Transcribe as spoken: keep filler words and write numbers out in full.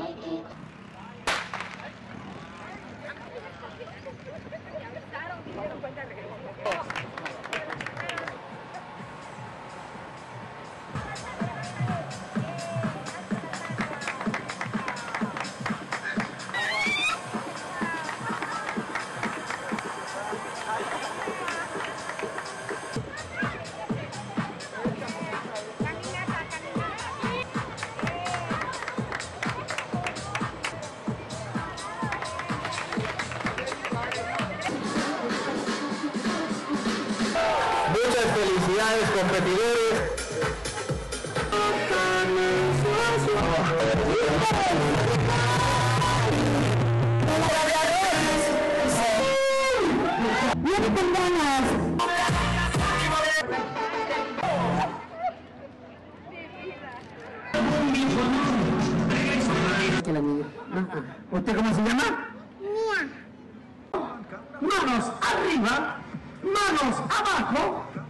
Muchas felicidades, competidores. ¡Viene con ganas! ¿Usted cómo se llama? Mía. Manos arriba, manos abajo.